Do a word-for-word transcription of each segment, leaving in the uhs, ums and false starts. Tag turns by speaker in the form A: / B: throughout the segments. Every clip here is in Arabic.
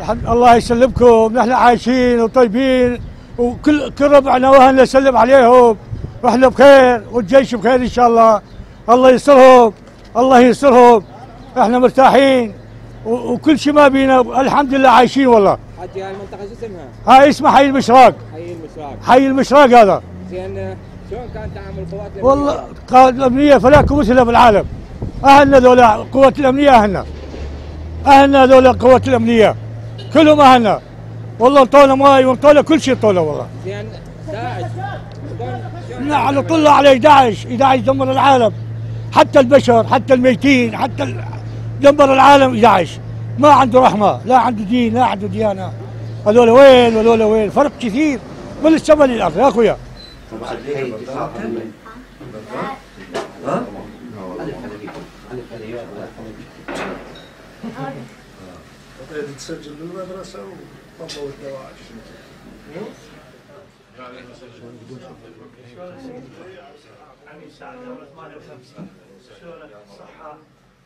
A: الحمد الله يسلمكم، نحن عايشين وطيبين وكل كل ربعنا واهلنا نسلم عليهم واحنا بخير والجيش بخير ان شاء الله. الله يسترهم الله يسترهم، احنا مرتاحين وكل شيء ما بينا الحمد لله عايشين والله.
B: حجي هاي المنطقة شو اسمها؟
A: هاي اسمها حي المشراق.
B: حي المشراق.
A: حي المشراق هذا.
B: زين شلون كان تعامل القوات الأمنية؟
A: والله قوات الأمنية فلاكم مثلها بالعالم. أهلنا ذولا قوات الأمنية أهلنا. أهلنا ذولا قوات الأمنية. كلهم أهلنا. والله انطونا ماي وانطونا كل شيء انطونا والله.
B: زين داعش
A: شلون على طلع عليه داعش، داعش دمر العالم. حتى البشر، حتى الميتين، حتى ال... دمر العالم داعش. ما عنده رحمة، لا عنده دين، لا عنده ديانة. هذول وين وهذول وين؟ فرق كثير من السماء للأرض يا أخويا.
C: ها؟ تسجل بالمدرسة وطلعوا الدواعش.
D: عميد سعد دولة ثمانية وخمسين شلونك صحة؟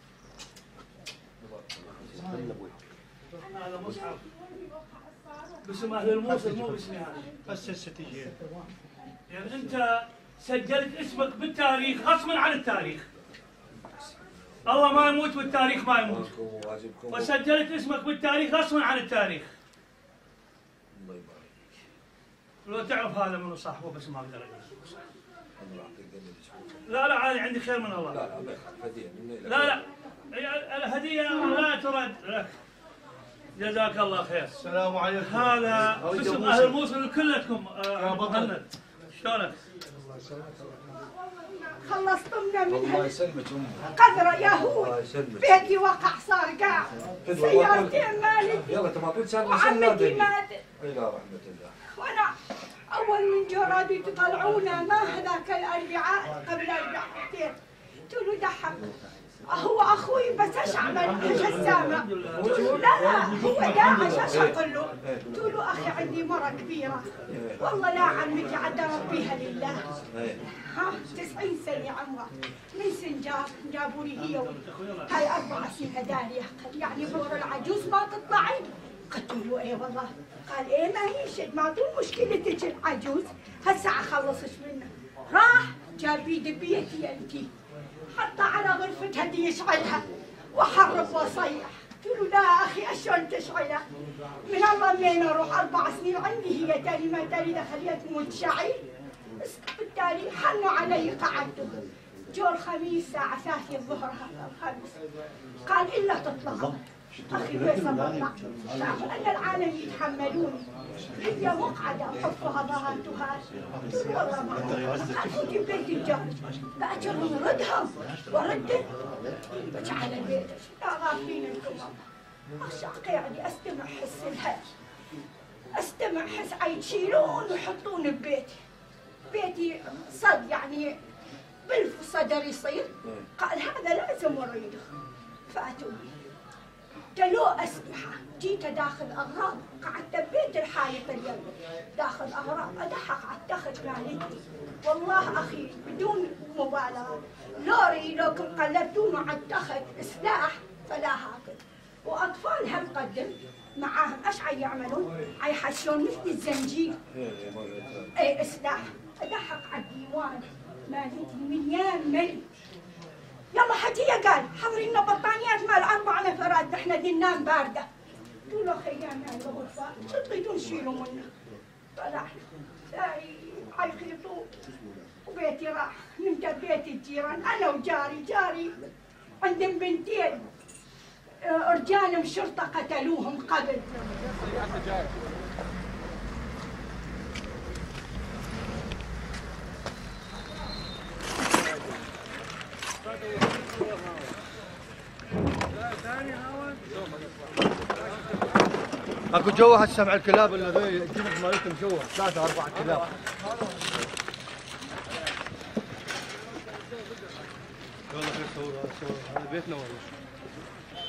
D: هذا مصحف باسم أهل الموصل مو باسمي هذا بس هسه تجي يعني أنت سجلت اسمك بالتاريخ غصبا عن التاريخ. الله ما يموت والتاريخ ما يموت. وسجلت اسمك بالتاريخ غصبا عن التاريخ. الله يبارك فيك. لو تعرف هذا منو صاحبه بس ما اقدر اقول. لا لا عادي عندي خير من الله. لا لا لا لا الهدية لا ترد لك. جزاك الله خير.
C: السلام عليكم.
D: هذا باسم اهل الموصل كلكم مهند. شلونك؟
E: خلصتمنا من
C: الله يسلمك امي.
E: قدره يا هو بيتي وقع صار قاع سيارتي مالتي
C: يلا تماطيل صار
E: وعمتي ماتت
C: الى رحمه الله.
E: وانا اول من جو رادوا يطلعونا ما هذاك الاربعاء قبل اربعتين قلت له دحق هو اخوي بس ايش اعمل ايش السامع؟ لا هو داعش ايش اقول له؟ قلت له اخي عندي مره كبيره والله لا عمتي عاد ربيها لله. ها تسعين سنه عمرها من سنجاب جابوا لي هي هاي اربع سنين هدالي يعني بور العجوز ما تطلعي؟ قلت له ايه والله. قال ايه ما هي شد ما طول مشكلتك العجوز هسه اخلصش منه. راح جاب بي دبيتي انتي حتى على غرفتها دي يشعلها وحرب وصيح. قلت له لا اخي اشلون تشعلها؟ من الله منين اروح اربع سنين عندي هي تالي ما تالي دخلت تموت شعيل. بالتالي حنوا علي قعدوا. جو الخميس الساعة ثلاثة الظهر الخميس قال الا تطلع اخي فيصل بطلع. شافوا ان العالم يتحملوني هي مقعدة وحفها ظهرت وهذا. قلت له والله ما خافوتي ببيت الجار باجرهم ردهم وردت بجي على البيت لا غافلين انتم. اخشى يعني استمع حس الهد استمع حس عيشيلون ويحطون ببيتي. بيتي صد يعني بالف صدر يصير. قال هذا لازم اريده. فاتوا تلو اسلحه جيت داخل اغراض قعدت ببيت الحايط اليوم داخل اغراض ادحق على التخت مالتي والله اخي بدون مبالغه لوري لو كنت قلبتونه على التخت سلاح فلا هاكل واطفال هم قدم معاهم ايش عيعملون؟ عيحشون مثل الزنجير. اي سلاح ادحق على الديوان مالتي مليان ملي. يلا حجيه قال حضري لنا بطانيات مال اربع نفرات نحن دي ننام بارده. قلت له خيام هاي الغرفه شو تريدون تشيلوا منه؟ طلعنا ساعي عيخيطوا وبيتي راح نمت ببيت الجيران انا وجاري جاري عندهم بنتين رجال الشرطه قتلوهم قبل.
C: اكو جوا هسه مع الكلاب اللي ذي الجنب مالتهم جوا ثلاثة أربع كلاب. والله خير صور صور هذا بيتنا والله.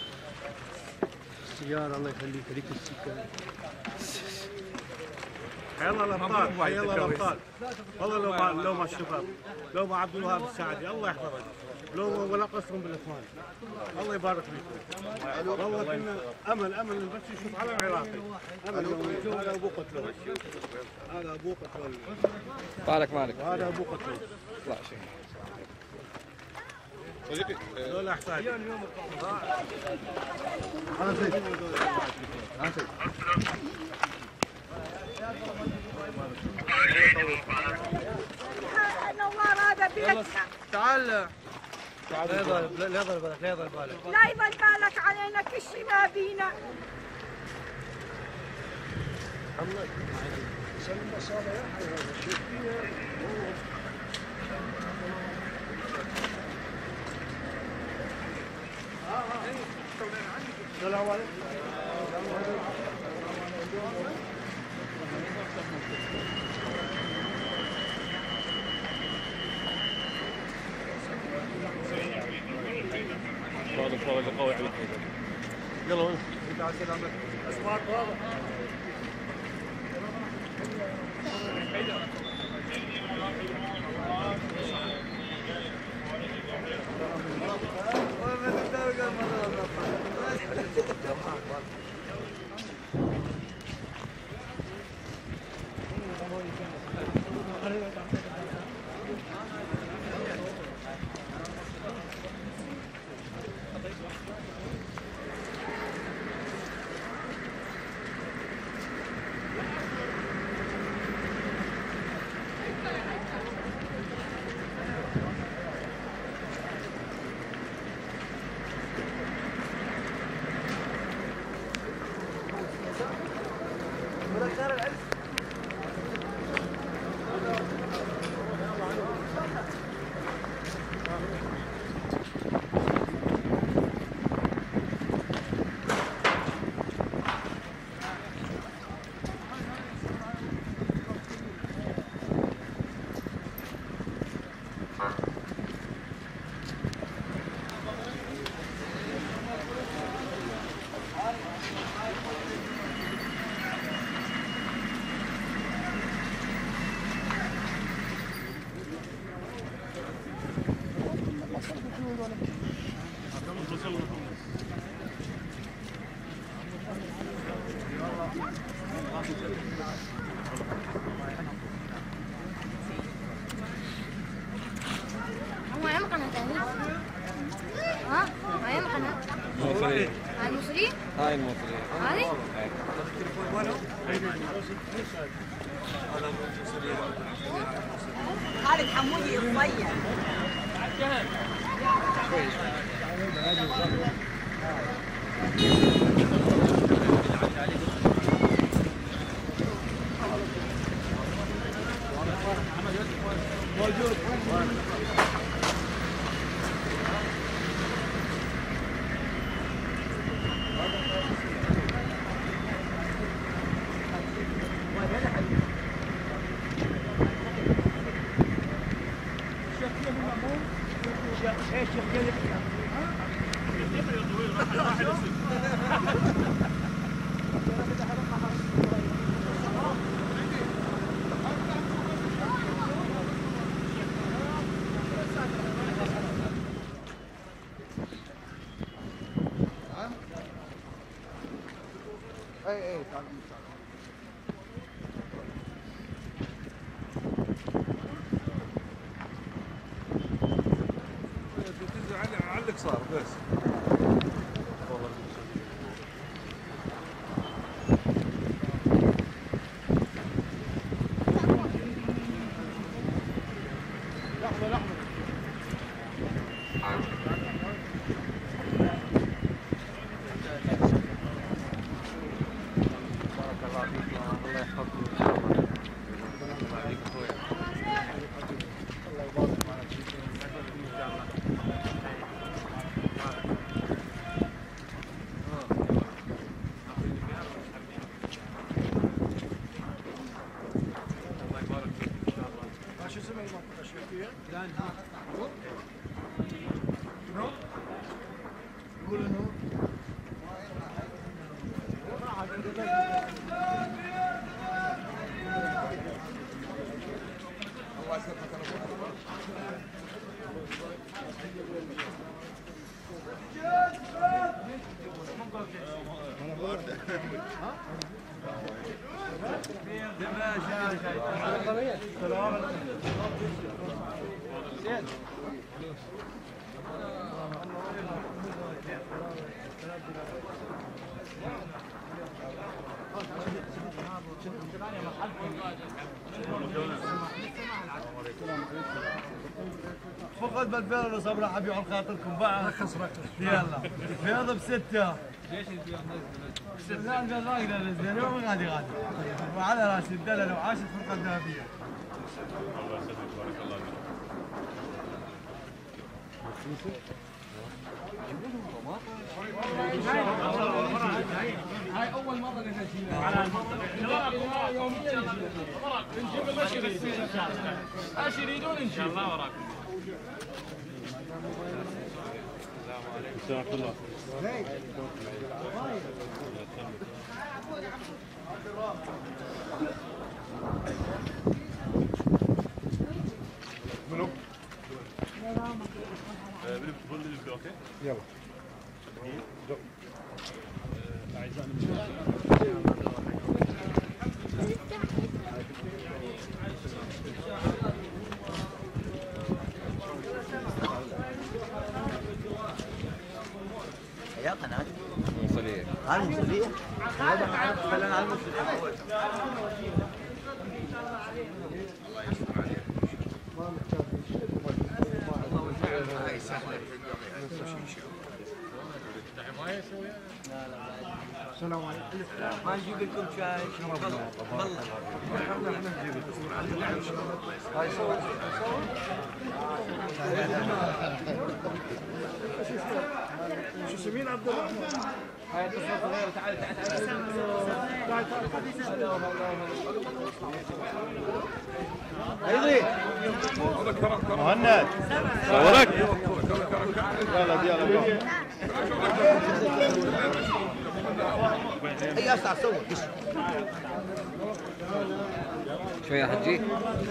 C: السيارة الله يخليك هذيك السكة.
F: حيا الله الابطال حيا الله الابطال والله لو ما لو ما الشباب لو ما عبد الوهاب السعدي الله يحفظك لو ولا قصرهم بالاخوان الله يبارك فيكم والله كنا امل امل بس يشوف علم عراقي امل هذا ابو قتلون هذا ابو قتلون
B: طالك مالك
F: هذا ابو قتلون
B: لا شيء
F: صديقي دول احسن
C: انا زيد انا زيد
E: نوار هذا بيتنا
C: تعال لا يضل لا يضل بالك لا يضل بالك
E: لا يضل بالك علينا كل شيء ما بينا
F: السلام عليكم
G: واضح واضح قوي عليك
C: يلا انت على سلامتك
F: اصوات واضح
H: معايا قناة تانية؟ ها؟ معايا قناة؟
B: المصريين
H: هاي المصريين؟
B: هاي المصريين
H: هذه؟
E: خالد حمودي يصير
C: اي اي
G: علق صار بس
C: يقول انه فقد بالبيض ولا صبر حبيب على خاطركم بعد رخص رخص يلا بيض بستة ليش البيض نزل؟ لا البيض ما يقدر ينزل اليوم غادي غادي وعلى راسي الدلل وعاشت فرقة ذهبية.
G: الله يسلمك بارك الله فيك.
C: هاي أول مرة نجيبها
D: على المنطقة يوميا نجيب المشي غسيل ان شاء الله. ايش يريدون نجيب؟ ان شاء الله وراكم.
G: السلام ورحمة الله. منو؟ بنقول لي اوكي؟ يلا. أعزائنا
C: يا قناة
B: موصلية.
C: هاي الموصلية؟ خلينا على الموصلية. السلام عليكم. ما نجيب لكم شاي؟ والله والله نجيب لكم. هاي صور صور. شو سمين عبد الرحمن؟ هاي طفلة صغيرة تعال تعال تعال. ايضي مهند
G: صورك.
C: يلا يلا اي اسرع صور
B: شوية حجي.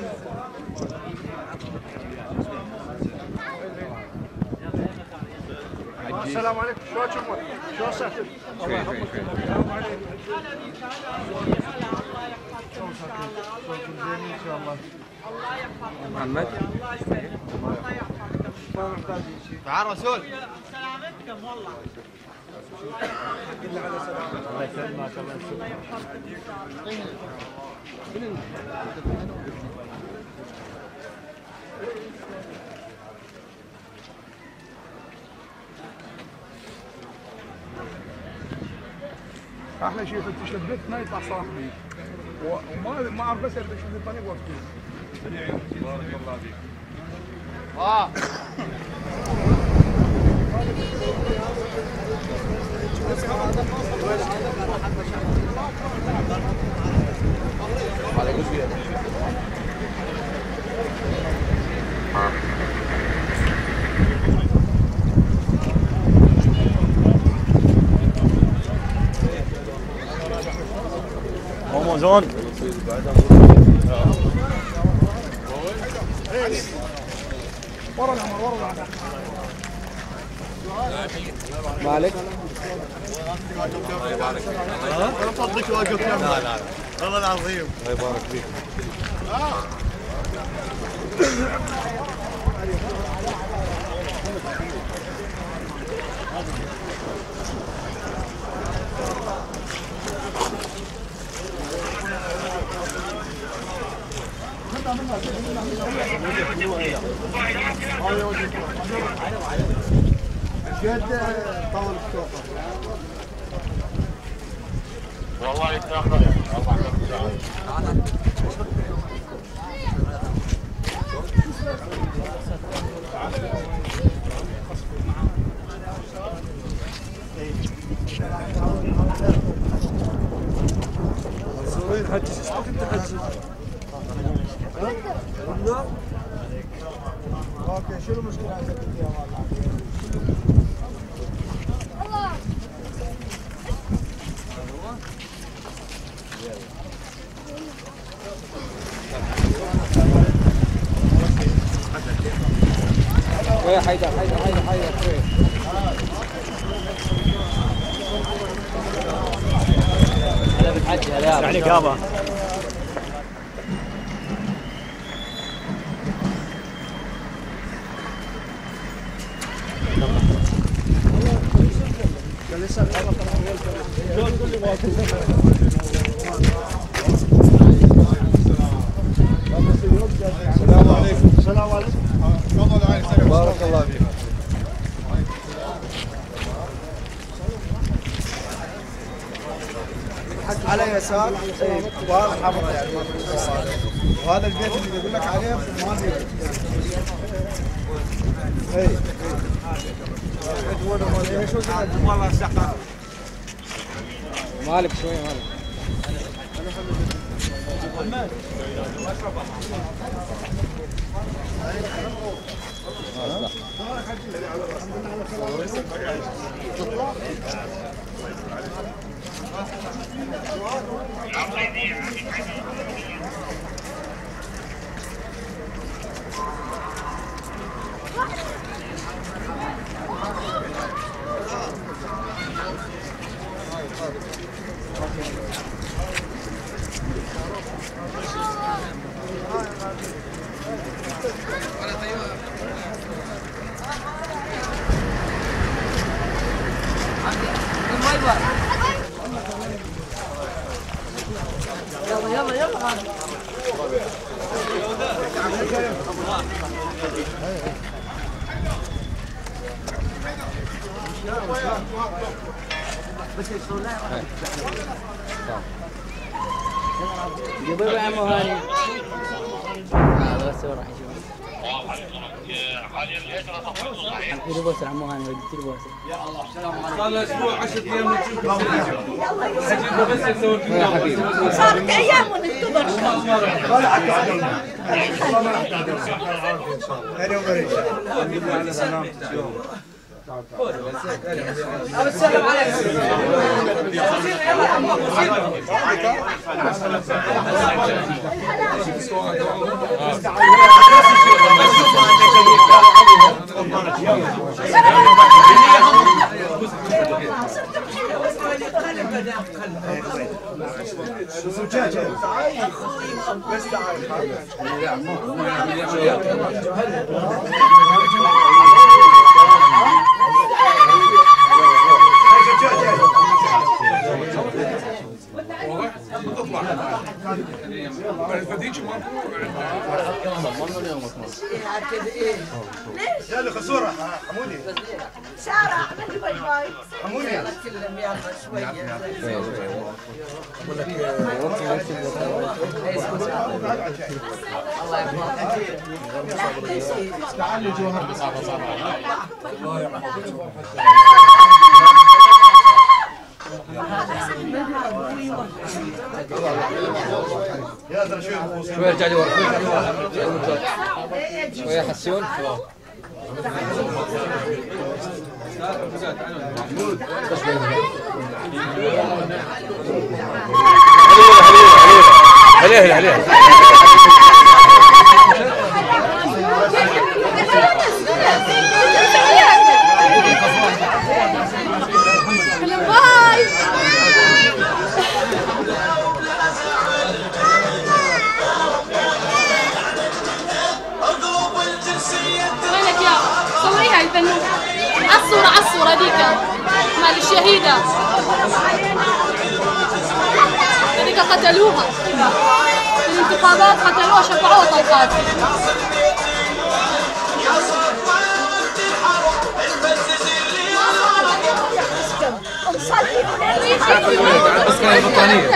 C: السلام عليكم. شو تشوفون؟ شو صحتك؟
B: شوية شوية شوية.
C: السلام عليكم. ان شاء الله.
E: الله يحفظك.
B: محمد.
E: الله يسلمك. الله يحفظك.
C: ما نحتاج شيء. تعال رسول.
E: سلامتكم والله.
C: الله يسلمك. الله يسلمك.
E: الله يحفظك ان شاء الله.
F: احلى شيء فتش البيت ما يطلع صاحبي وما ما اعرف بس فتش الطريق وقتي. بارك الله فيك.
C: اه
A: رمضان
F: ورا العمر ورا العمر.
B: مالك؟
C: الله يبارك فيك. انا فضلك واقف. لا لا والله العظيم.
B: الله يبارك فيك.
C: جد طول السوق.
G: والله يتأخر يا أخي.
C: وين حج اسمك انت حج؟ ها؟ اوكي شنو المشكلة عندك انت يا
H: الله.
B: شوية حيدر حيدر حيدر حيدر شوية. هلا بتحكي هلا
A: عليك يابا.
F: السلام عليكم. السلام عليكم. تفضلوا علي سلام. بارك الله فيك. على يسار وهذا حمراء يعني ما في يسار. وهذا البيت اللي بقول لك عليه ما في. اي والله استحقق.
B: مالك شوية مالك.
E: يلا يلا يلا
B: جيبوا يا عمو هاني. هذا بس راح يشوف. حنقول بوس عمو هاني وديت له بوس. يا الله السلام عليكم. صار له اسبوع عشرة ايام نشوف. يا حبيبي.
E: صارت ايام ونكتبر.
C: السلام عليكم.
F: يلا خسورة حمودي.
E: سارة عملت باي باي.
F: حمودي.
E: كلهم يلا شوية.
F: يا ترى شوي
B: شوية ارجع لورا شوية حسون.
G: عليه عليه
H: وينك يا صوريها الفنون. عالصورة عالصورة هذيك مال الشهيدة هذيك قتلوها في الانتخابات، قتلوها شفعوها طلقات.
B: بس كان البطانية.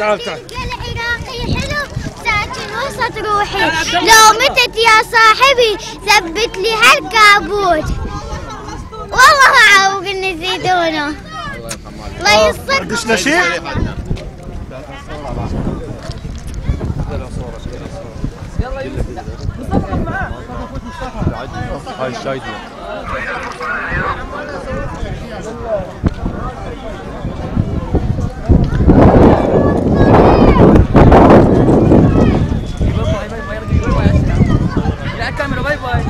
F: تعال تعال.
I: العراقي حلو ساكن وسط روحي، لو متت يا صاحبي ثبت لي هالكابوت، والله ما عاوق نزيدونه. الله يصدق.
F: قديش نشيد؟
G: هاي الشايدة.
B: لا الكاميرا باي باي.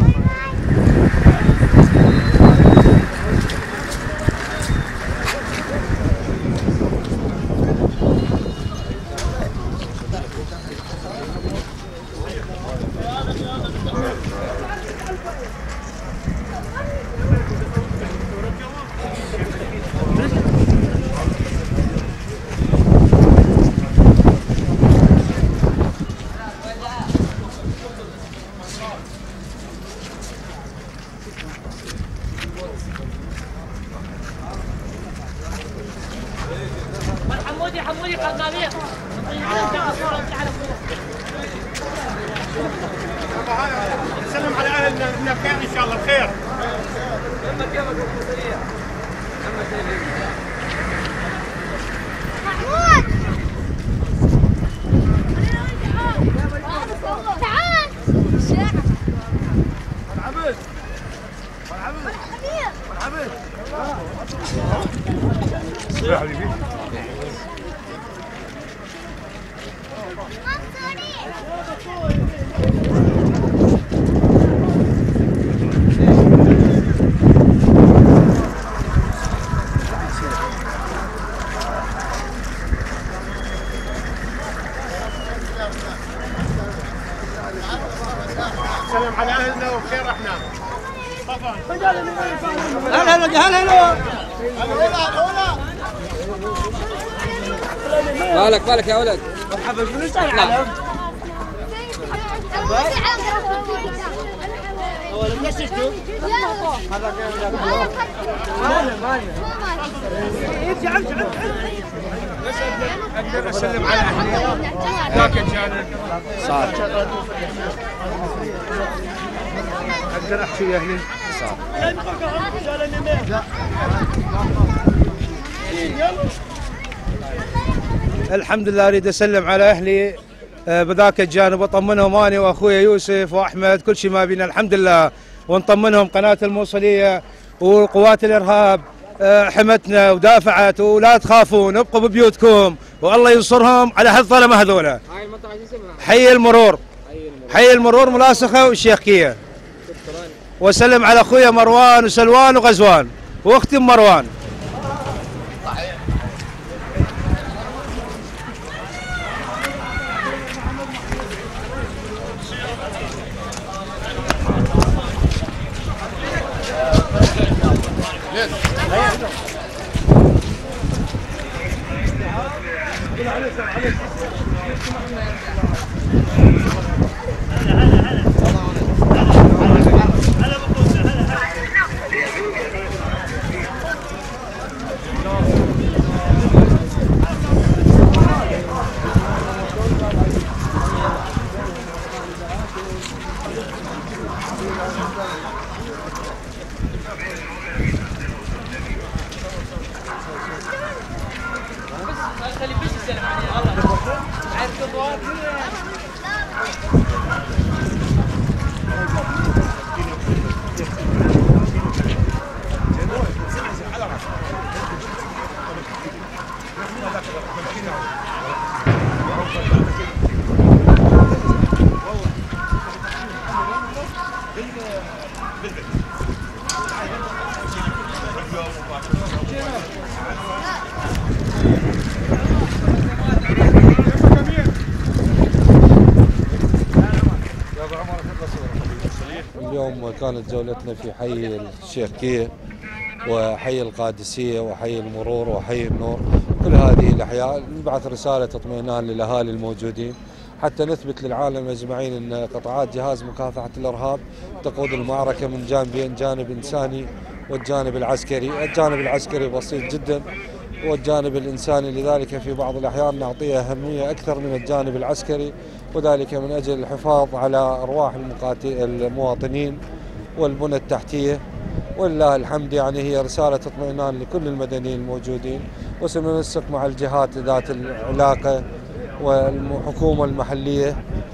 H: حمودي حمودي قنابير.
F: نسلم على اهلنا بخير ان شاء الله بخير.
I: محمود تعال.
C: مرحبا مرحبا مرحبا.
F: يا حبيبي. سلم على اهلنا وبخير احنا. طبعا.
B: هلا هلا هلا هلا. بالك بالك يا ولد. مرحبا شنو تعال. اول ما شفتوا هذا ارجع ارجع
F: اقدر اسلم على اهلي ذاك الجانب
B: صار.
F: اقدر احكي لاهلي
B: صار.
J: الحمد لله اريد اسلم على اهلي بذاك الجانب واطمنهم انا واخويا يوسف واحمد كل شيء ما بينا الحمد لله، ونطمنهم قناه الموصليه وقوات الارهاب حمتنا ودافعت ولا تخافون ابقوا ببيوتكم والله ينصرهم على هالظلمه هذولا.
B: هاي المنطقه شو اسمها؟
J: حي المرور. حي المرور ملاصخه والشيخ كيه. وسلم على اخويا مروان وسلوان وغزوان واختي مروان.
K: اليوم كانت جولتنا في حي الشيخ كيه وحي القادسية وحي المرور وحي النور، كل هذه الأحياء نبعث رسالة اطمئنان للأهالي الموجودين حتى نثبت للعالم أجمعين أن قطاعات جهاز مكافحة الإرهاب تقود المعركة من جانبين، جانب إنساني والجانب العسكري. الجانب العسكري بسيط جدا، والجانب الإنساني، لذلك في بعض الأحيان نعطيه أهمية أكثر من الجانب العسكري، وذلك من أجل الحفاظ على أرواح المواطنين والبنى التحتية. ولله الحمد يعني هي رسالة اطمئنان لكل المدنيين الموجودين، وسننسق مع الجهات ذات العلاقة والحكومة المحلية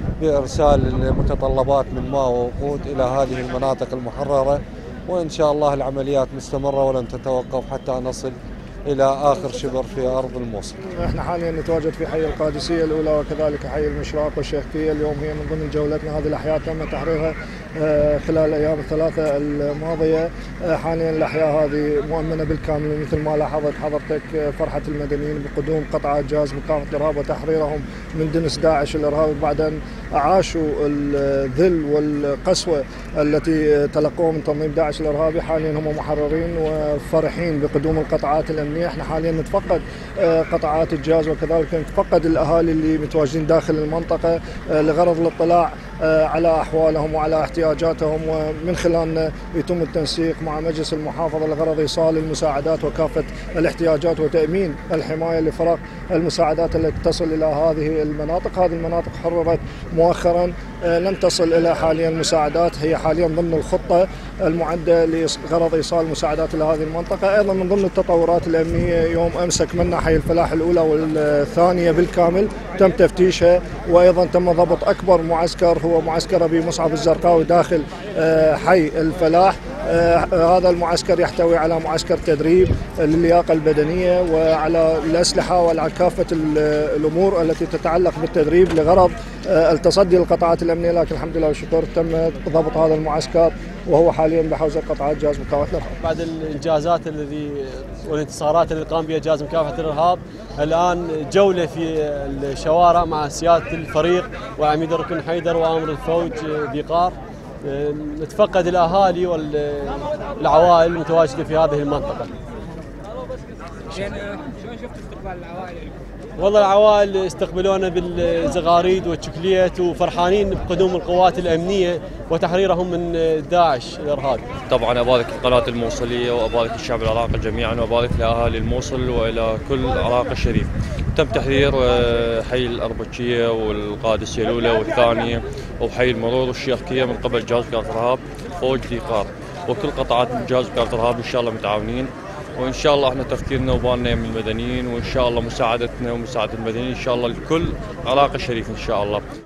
K: بإرسال المتطلبات من ماء ووقود إلى هذه المناطق المحررة، وإن شاء الله العمليات مستمرة ولن تتوقف حتى نصل إلى آخر شبر في أرض الموصل.
L: احنا حاليا نتواجد في حي القادسية الأولى وكذلك حي المشراق والشيخكية. اليوم هي من ضمن جولتنا، هذه الأحياء تم تحريرها خلال الأيام الثلاثة الماضية. حاليا الأحياء هذه مؤمنة بالكامل، مثل ما لاحظت حضرتك فرحة المدنيين بقدوم قطعات جهاز مكافحة الإرهاب وتحريرهم من دنس داعش الإرهابي بعد أن عاشوا الذل والقسوة التي تلقوها من تنظيم داعش الإرهابي. حاليا هم محررين وفرحين بقدوم القطعات الأمنية. احنا حاليا نتفقد قطعات الجهاز وكذلك نتفقد الأهالي اللي متواجدين داخل المنطقة لغرض الاطلاع على أحوالهم وعلى احتياجاتهم، ومن خلالنا يتم التنسيق مع مجلس المحافظة لغرض إيصال المساعدات وكافة الاحتياجات وتأمين الحماية لفرق المساعدات التي تصل إلى هذه المناطق. هذه المناطق حررت مؤخرا، لم تصل إلى حاليا مساعدات، هي حاليا ضمن الخطة المعدة لغرض إيصال المساعدات إلى هذه المنطقة. أيضا من ضمن التطورات الأمنية، يوم أمس أكملنا حي الفلاح الأولى والثانية بالكامل، تم تفتيشها، وأيضا تم ضبط أكبر معسكر هو معسكر أبي مصعب الزرقاوي داخل حي الفلاح. هذا المعسكر يحتوي على معسكر تدريب للياقة البدنية وعلى الأسلحة وعلى كافة الأمور التي تتعلق بالتدريب لغرض التصدي للقطاعات الأمنية. لكن الحمد لله والشكر تم ضبط هذا المعسكر وهو حاليا بحوزة قطعات جهاز مكافحة الإرهاب.
M: بعد الإنجازات الذي والانتصارات اللي قام بها جهاز مكافحة الإرهاب، الآن جولة في الشوارع مع سيادة الفريق وعميد الركن حيدر وآمر الفوج بقار، نتفقد الأهالي والعوائل المتواجدة في هذه المنطقة.
N: شلون شفت استقبال العوائل؟
M: والله العوائل استقبلونا بالزغاريد والشوكليت وفرحانين بقدوم القوات الأمنية وتحريرهم من داعش الإرهابي.
O: طبعا أبارك قناة الموصلية وأبارك الشعب العراقي جميعا وأبارك لأهالي الموصل وإلى كل العراق الشريف. تم تحرير حي الأربكية والقادسية الأولى والثانية وحي المرور والشيخكية من قبل جهاز مكافحة الإرهاب فوج ديقار، وكل قطاعات من جهاز مكافحة الإرهاب إن شاء الله متعاونين، وإن شاء الله احنا تفكيرنا وبالنا من المدنيين، وإن شاء الله مساعدتنا ومساعدة المدنيين إن شاء الله لكل عراق الشريف إن شاء الله.